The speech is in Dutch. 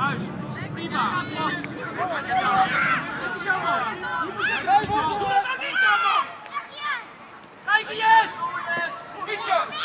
Juist. Prima. Doe dat nou niet dan, man! Kijk, yes! Ietsje!